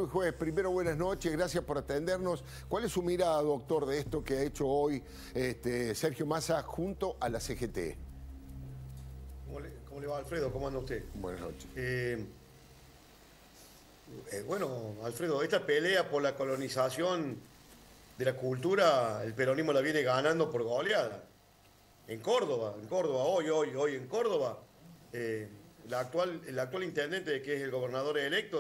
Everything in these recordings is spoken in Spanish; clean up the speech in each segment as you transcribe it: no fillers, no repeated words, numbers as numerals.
Luis Juez, primero buenas noches, gracias por atendernos. ¿Cuál es su mirada, doctor, de esto que ha hecho hoy Sergio Massa junto a la CGT? ¿Cómo le va, Alfredo? ¿Cómo anda usted? Buenas noches. Bueno, Alfredo, esta pelea por la colonización de la cultura, el peronismo la viene ganando por goleada. En Córdoba, hoy en Córdoba, el actual intendente, que es el gobernador electo,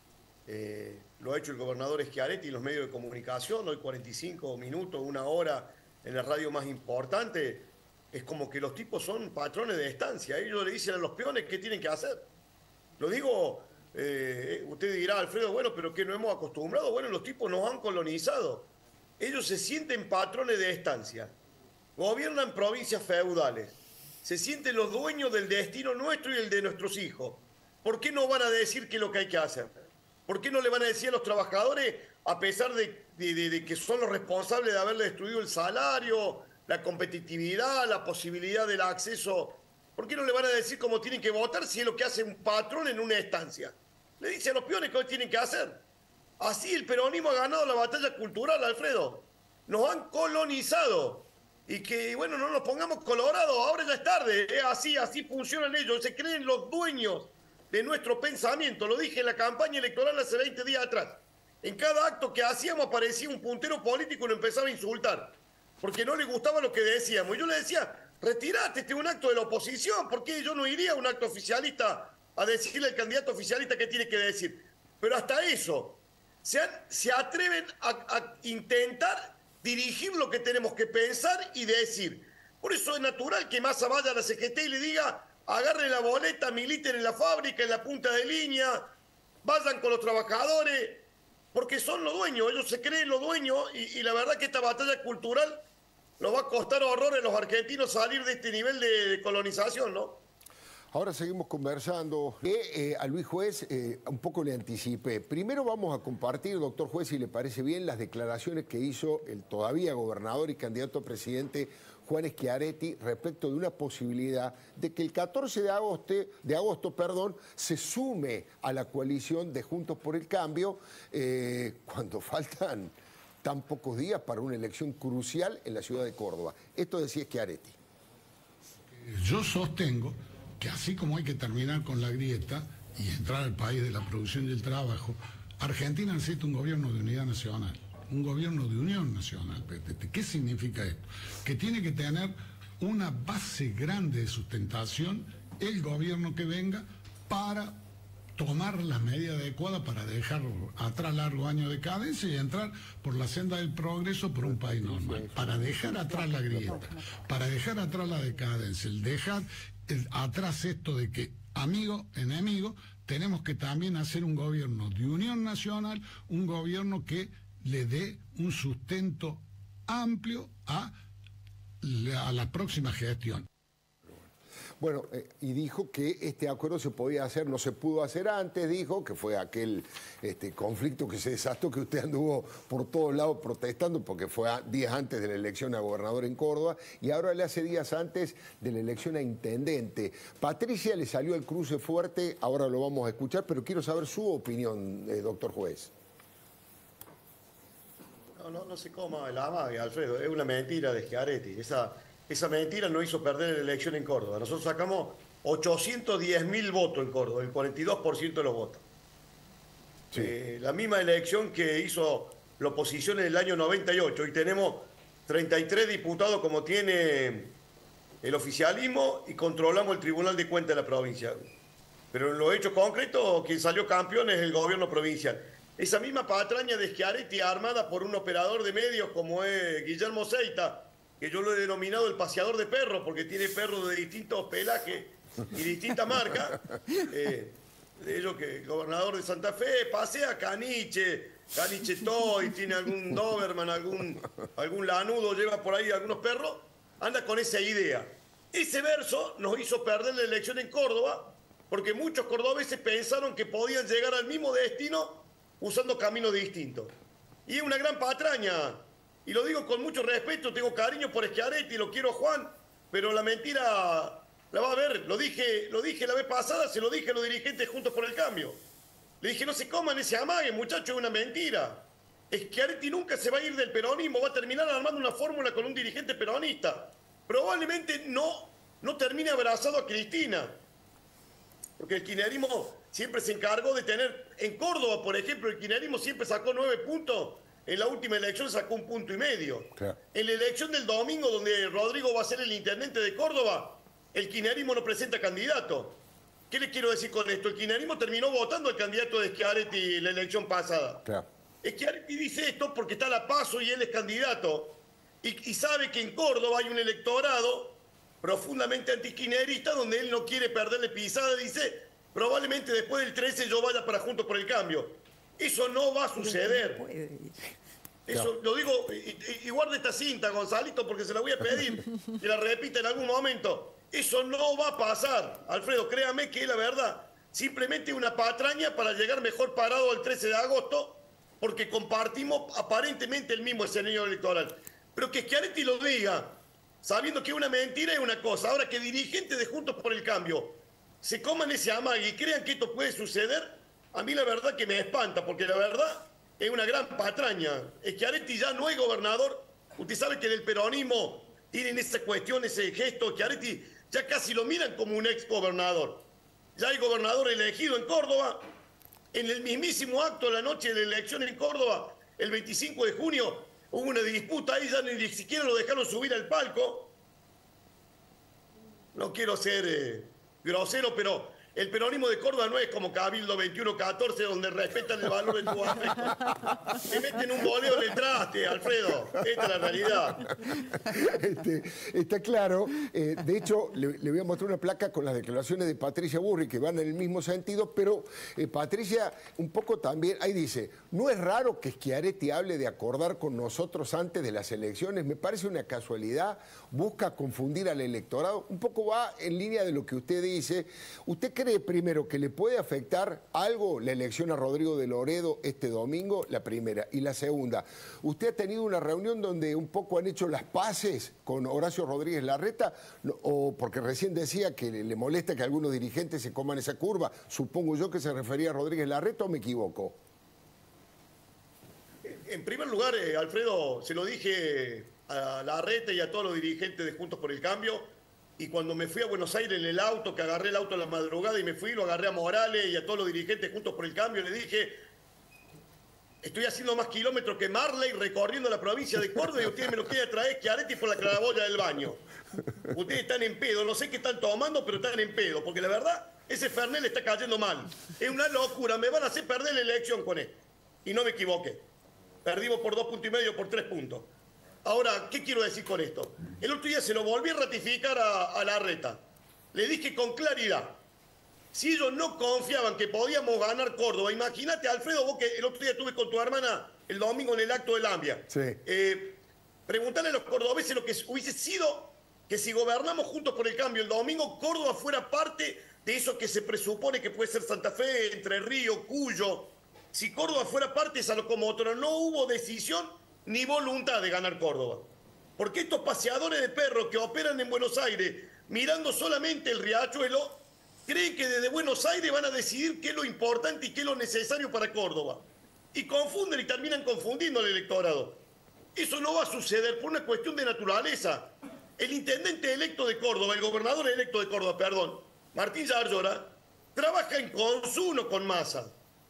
lo ha hecho el gobernador Schiaretti en los medios de comunicación, hoy 45 minutos, una hora en la radio más importante. Es como que los tipos son patrones de estancia. Ellos le dicen a los peones qué tienen que hacer. Lo digo, usted dirá, Alfredo, bueno, pero que no hemos acostumbrado. Bueno, los tipos nos han colonizado. Ellos se sienten patrones de estancia. Gobiernan provincias feudales. Se sienten los dueños del destino nuestro y el de nuestros hijos. ¿Por qué no van a decir qué es lo que hay que hacer? ¿Por qué no le van a decir a los trabajadores, a pesar de que son los responsables de haberle destruido el salario, la competitividad, la posibilidad del acceso? ¿Por qué no le van a decir cómo tienen que votar si es lo que hace un patrón en una estancia? Le dice a los peones qué tienen que hacer. Así el peronismo ha ganado la batalla cultural, Alfredo. Nos han colonizado. Y que, bueno, no nos pongamos colorados, ahora ya es tarde. Así funcionan ellos. Se creen los dueños de nuestro pensamiento. Lo dije en la campaña electoral hace 20 días atrás. En cada acto que hacíamos aparecía un puntero político y nos empezaba a insultar. Porque no le gustaba lo que decíamos. Yo le decía, retirate, este es un acto de la oposición. ¿Por qué yo no iría a un acto oficialista a decirle al candidato oficialista qué tiene que decir? Pero hasta eso, se atreven a intentar dirigir lo que tenemos que pensar y decir. Por eso es natural que Massa vaya a la CGT y le diga, agarren la boleta, militen en la fábrica, en la punta de línea, vayan con los trabajadores, porque son los dueños, ellos se creen los dueños y la verdad que esta batalla cultural nos va a costar horrores a los argentinos salir de este nivel de colonización, ¿no? Ahora seguimos conversando. A Luis Juez un poco le anticipé. Primero vamos a compartir, doctor Juez, si le parece bien, las declaraciones que hizo el todavía gobernador y candidato a presidente Juan Schiaretti respecto de una posibilidad de que el 14 de agosto, se sume a la coalición de Juntos por el Cambio cuando faltan tan pocos días para una elección crucial en la ciudad de Córdoba. Esto decía Schiaretti. Yo sostengo que así como hay que terminar con la grieta y entrar al país de la producción y el trabajo, Argentina necesita un gobierno de unidad nacional, un gobierno de unión nacional. ¿Qué significa esto? Que tiene que tener una base grande de sustentación el gobierno que venga para tomar las medidas adecuadas para dejar atrás largos años de cadencia y entrar por la senda del progreso por un país normal, para dejar atrás la grieta, para dejar atrás la decadencia, el dejar atrás esto de que amigo, enemigo, tenemos que también hacer un gobierno de unión nacional, un gobierno que le dé un sustento amplio a la próxima gestión. Bueno, y dijo que este acuerdo se podía hacer, no se pudo hacer antes, dijo, que fue aquel conflicto que se desató, que usted anduvo por todos lados protestando, porque fue días antes de la elección a gobernador en Córdoba, y ahora le hace días antes de la elección a intendente. Patricia le salió el cruce fuerte, ahora lo vamos a escuchar, pero quiero saber su opinión, doctor Juez. No se coma el amague, Alfredo, es una mentira de Schiaretti. Esa mentira no hizo perder la elección en Córdoba. Nosotros sacamos 810.000 votos en Córdoba, el 42% de los votos. Sí. La misma elección que hizo la oposición en el año 98. Hoy tenemos 33 diputados como tiene el oficialismo y controlamos el Tribunal de Cuentas de la provincia. Pero en los hechos concretos, quien salió campeón es el gobierno provincial. Esa misma patraña de Schiaretti armada por un operador de medios como es Guillermo Seita, que yo lo he denominado el paseador de perros, porque tiene perros de distintos pelajes y distintas marcas. De ellos que el gobernador de Santa Fe pasea caniche toy, tiene algún Doberman, algún lanudo, lleva por ahí algunos perros, anda con esa idea. Ese verso nos hizo perder la elección en Córdoba, porque muchos cordobeses pensaron que podían llegar al mismo destino usando caminos distintos. Y es una gran patraña. Y lo digo con mucho respeto, tengo cariño por Schiaretti, lo quiero a Juan, pero la mentira la va a ver. Lo dije la vez pasada, se lo dije a los dirigentes Juntos por el Cambio. Le dije, no se coman ese amague, muchacho, es una mentira. Schiaretti nunca se va a ir del peronismo, va a terminar armando una fórmula con un dirigente peronista. Probablemente no termine abrazado a Cristina. Porque el kirchnerismo siempre se encargó de tener... En Córdoba, por ejemplo, el kirchnerismo siempre sacó 9 puntos. En la última elección sacó 1,5 puntos. Claro. En la elección del domingo, donde Rodrigo va a ser el intendente de Córdoba, el kirchnerismo no presenta candidato. ¿Qué le quiero decir con esto? El kirchnerismo terminó votando al candidato de Schiaretti en la elección pasada. Claro. Schiaretti dice esto porque está a la paso y él es candidato. Y sabe que en Córdoba hay un electorado profundamente antikirchnerista donde él no quiere perderle pisada. Dice, probablemente después del 13 yo vaya para Juntos por el Cambio. Eso no va a suceder. Eso lo digo, y guarde esta cinta, Gonzalito, porque se la voy a pedir, que la repita en algún momento. Eso no va a pasar, Alfredo, créame que es la verdad. Simplemente una patraña para llegar mejor parado al 13 de agosto, porque compartimos aparentemente el mismo escenario electoral. Pero que Schiaretti lo diga, sabiendo que es una mentira, es una cosa. Ahora, que dirigentes de Juntos por el Cambio se coman ese amague y crean que esto puede suceder, a mí la verdad que me espanta, porque la verdad es una gran patraña. Schiaretti ya no es gobernador. Usted sabe que del peronismo tienen esa cuestión, ese gesto. Schiaretti ya casi lo miran como un ex gobernador. Ya hay gobernador elegido en Córdoba. En el mismísimo acto de la noche de la elección en Córdoba, el 25 de junio, hubo una disputa ahí, ya ni siquiera lo dejaron subir al palco. No quiero ser grosero, pero el peronismo de Córdoba no es como Cabildo 21-14, donde respetan el valor de tu afecto. Se meten un boleo en el traste, Alfredo. Esta es la realidad. Está claro. De hecho, le voy a mostrar una placa con las declaraciones de Patricia Burri, que van en el mismo sentido, pero Patricia un poco también, ahí dice, no es raro que Schiaretti hable de acordar con nosotros antes de las elecciones, me parece una casualidad, busca confundir al electorado, un poco va en línea de lo que usted dice. ¿Usted cree primero que le puede afectar algo la elección a Rodrigo de Loredo este domingo? La primera. Y la segunda, ¿usted ha tenido una reunión donde un poco han hecho las paces con Horacio Rodríguez Larreta? O porque recién decía que le molesta que algunos dirigentes se coman esa curva. Supongo yo que se refería a Rodríguez Larreta, ¿o me equivoco? En primer lugar, Alfredo, se lo dije a Larreta y a todos los dirigentes de Juntos por el Cambio. Y cuando me fui a Buenos Aires en el auto, que agarré el auto a la madrugada y me fui, lo agarré a Morales y a todos los dirigentes Juntos por el Cambio, le dije, estoy haciendo más kilómetros que Marley recorriendo la provincia de Córdoba y ustedes me lo quieren traer Schiaretti por la claraboya del baño. Ustedes están en pedo, no sé qué están tomando, pero están en pedo, porque la verdad, ese Fernet le está cayendo mal. Es una locura, me van a hacer perder la elección con esto. Y no me equivoqué. Perdimos por 2,5 puntos, por 3 puntos. Ahora, ¿qué quiero decir con esto? El otro día se lo volví a ratificar a Larreta. Le dije con claridad, si ellos no confiaban que podíamos ganar Córdoba, imagínate, Alfredo, vos que el otro día estuve con tu hermana el domingo en el acto del AMBIA. Sí. Preguntarle a los cordobeses lo que hubiese sido que si gobernamos Juntos por el Cambio el domingo, Córdoba fuera parte de eso que se presupone que puede ser Santa Fe, Entre Ríos, Cuyo. Si Córdoba fuera parte de esa locomotora, no hubo decisión ni voluntad de ganar Córdoba. Porque estos paseadores de perros que operan en Buenos Aires, mirando solamente el riachuelo, creen que desde Buenos Aires van a decidir qué es lo importante y qué es lo necesario para Córdoba. Y confunden y terminan confundiendo al electorado. Eso no va a suceder por una cuestión de naturaleza. El intendente electo de Córdoba, el gobernador electo de Córdoba, perdón, Martín Yarlora, trabaja en consumo con Massa.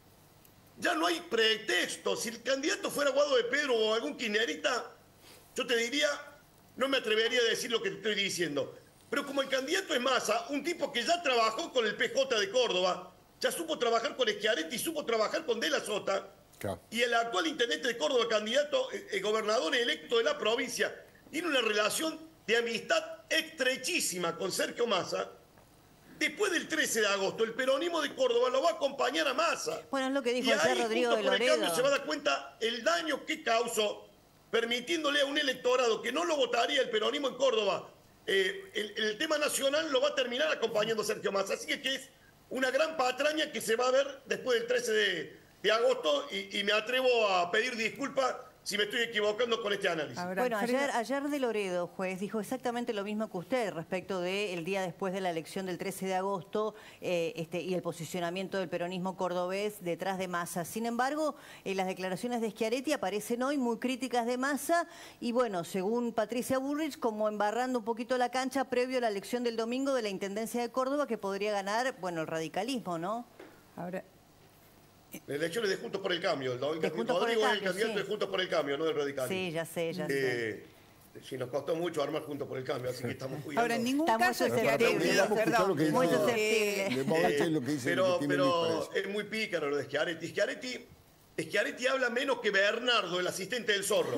Ya no hay pretexto. Si el candidato fuera Guado de Pedro o algún kirchnerista, yo te diría, no me atrevería a decir lo que te estoy diciendo. Pero como el candidato es Massa, un tipo que ya trabajó con el PJ de Córdoba, ya supo trabajar con Schiaretti, supo trabajar con De la Sota, claro. Y el actual intendente de Córdoba, candidato, gobernador electo de la provincia, tiene una relación de amistad estrechísima con Sergio Massa. Después del 13 de agosto, el peronismo de Córdoba lo va a acompañar a Massa. Bueno, es lo que dijo ayer Rodrigo de Loredo. Cambio se va a dar cuenta el daño que causó, permitiéndole a un electorado que no lo votaría el peronismo en Córdoba. El tema nacional lo va a terminar acompañando Sergio Massa. Así que es una gran patraña que se va a ver después del 13 de agosto y me atrevo a pedir disculpas si me estoy equivocando con este análisis. Bueno, ayer de Loredo, juez, dijo exactamente lo mismo que usted respecto del día después de la elección del 13 de agosto y el posicionamiento del peronismo cordobés detrás de Massa. Sin embargo, las declaraciones de Schiaretti aparecen hoy muy críticas de Massa y bueno, según Patricia Bullrich, como embarrando un poquito la cancha previo a la elección del domingo de la Intendencia de Córdoba que podría ganar, bueno, el radicalismo, ¿no? Ahora... La elección es de Juntos por el Cambio. Rodrigo es el candidato de Juntos por el Cambio, no del radicalismo. Sí, ya sé. Sí, nos costó mucho armar Juntos por el Cambio, así que estamos cuidando. Ahora, en ningún Está caso muy Schiaretti, muy susceptible. Pero es muy pícaro lo de Schiaretti. Schiaretti habla menos que Bernardo, el asistente del zorro.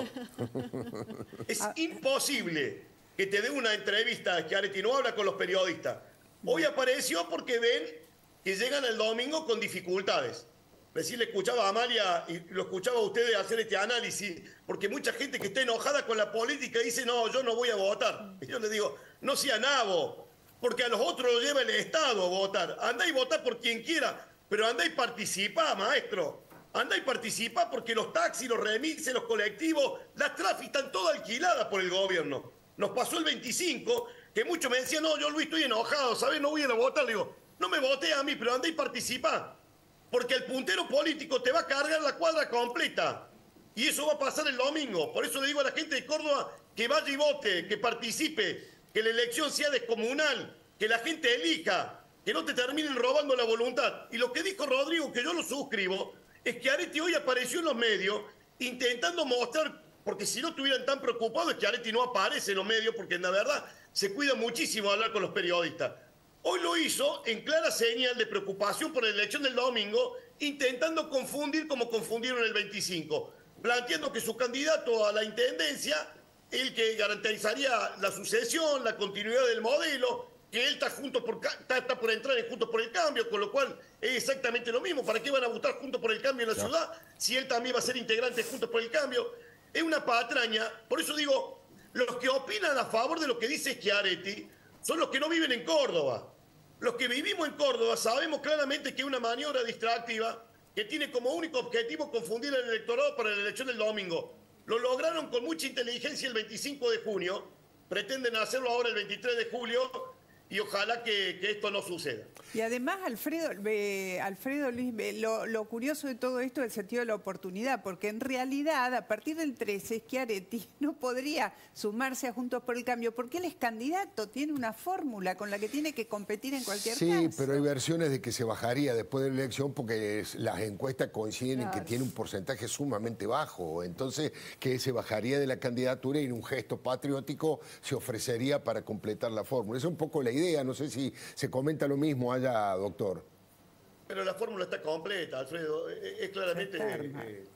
Es imposible que te dé una entrevista a Schiaretti, no habla con los periodistas. Hoy apareció porque ven que llegan el domingo con dificultades. Recién le escuchaba a Amalia y lo escuchaba a ustedes hacer este análisis, porque mucha gente que está enojada con la política dice, no, yo no voy a votar. Y yo les digo, no sea nabo, porque a los otros lo lleva el Estado a votar. Andá y votá por quien quiera, pero andá y participá, maestro. Andá y participá porque los taxis, los remises, los colectivos, las trafis están todas alquiladas por el gobierno. Nos pasó el 25, que muchos me decían, no, yo Luis estoy enojado, ¿sabes? No voy a ir a votar. Le digo, no me voté a mí, pero andá y participá. Porque el puntero político te va a cargar la cuadra completa. Y eso va a pasar el domingo. Por eso le digo a la gente de Córdoba que vaya y vote, que participe, que la elección sea descomunal, que la gente elija, que no te terminen robando la voluntad. Y lo que dijo Rodrigo, que yo lo suscribo, es que Schiaretti hoy apareció en los medios intentando mostrar, porque si no estuvieran tan preocupados, Schiaretti no aparece en los medios, porque la verdad se cuida muchísimo de hablar con los periodistas. Hoy lo hizo en clara señal de preocupación por la elección del domingo, intentando confundir como confundieron el 25, planteando que su candidato a la intendencia, el que garantizaría la sucesión, la continuidad del modelo, que él está por entrar en Juntos por el Cambio, con lo cual es exactamente lo mismo. ¿Para qué van a votar Juntos por el Cambio en la ciudad si él también va a ser integrante de Juntos por el Cambio? Es una patraña. Por eso digo, los que opinan a favor de lo que dice Schiaretti son los que no viven en Córdoba. Los que vivimos en Córdoba sabemos claramente que es una maniobra distractiva que tiene como único objetivo confundir al electorado para la elección del domingo. Lo lograron con mucha inteligencia el 25 de junio, pretenden hacerlo ahora el 23 de julio y ojalá que esto no suceda. Y además, Alfredo Luis, lo curioso de todo esto es el sentido de la oportunidad, porque en realidad, a partir del 13, Schiaretti no podría sumarse a Juntos por el Cambio, porque él es candidato, tiene una fórmula con la que tiene que competir en cualquier caso. Sí, pero hay versiones de que se bajaría después de la elección porque las encuestas coinciden en que tiene un porcentaje sumamente bajo. Entonces, que se bajaría de la candidatura y en un gesto patriótico se ofrecería para completar la fórmula. Esa es un poco la idea, no sé si se comenta lo mismo allá, doctor. Pero la fórmula está completa, Alfredo. Es claramente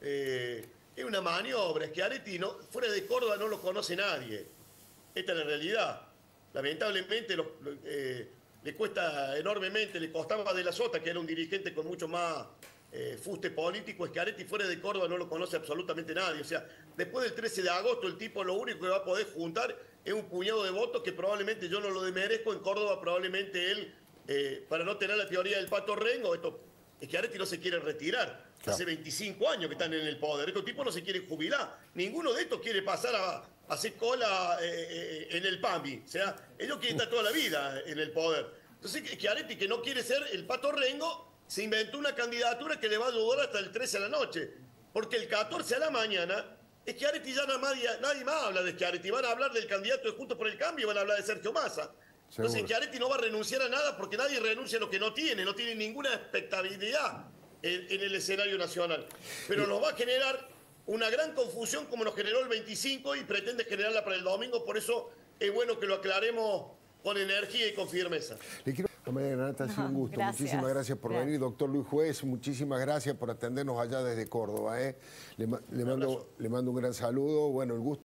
es una maniobra. Schiaretti fuera de Córdoba no lo conoce nadie. Esta es la realidad. Lamentablemente le cuesta enormemente, le costaba De la Sota, que era un dirigente con mucho más fuste político. Schiaretti fuera de Córdoba no lo conoce absolutamente nadie. O sea, después del 13 de agosto el tipo lo único que va a poder juntar es un puñado de votos que probablemente yo no lo demerezco. En Córdoba probablemente él, para no tener la teoría del pato rengo, Schiaretti no se quiere retirar. Claro. Hace 25 años que están en el poder. Estos tipos no se quieren jubilar. Ninguno de estos quiere pasar a hacer cola en el PAMI. O sea, ellos quieren estar toda la vida en el poder. Entonces, Schiaretti, que no quiere ser el pato rengo, se inventó una candidatura que le va a durar hasta el 13 a la noche. Porque el 14 a la mañana, Schiaretti ya nadie más habla de Schiaretti. Van a hablar del candidato de Juntos por el Cambio y van a hablar de Sergio Massa. Seguro. Entonces Schiaretti no va a renunciar a nada porque nadie renuncia a lo que no tiene ninguna expectabilidad en el escenario nacional. Pero nos va a generar una gran confusión como nos generó el 25 y pretende generarla para el domingo. Por eso es bueno que lo aclaremos con energía y con firmeza. Le quiero... María Granata, ha sido un gusto. Gracias. Muchísimas gracias por venir. Doctor Luis Juez, muchísimas gracias por atendernos allá desde Córdoba. Le mando un gran saludo. Bueno, el gusto.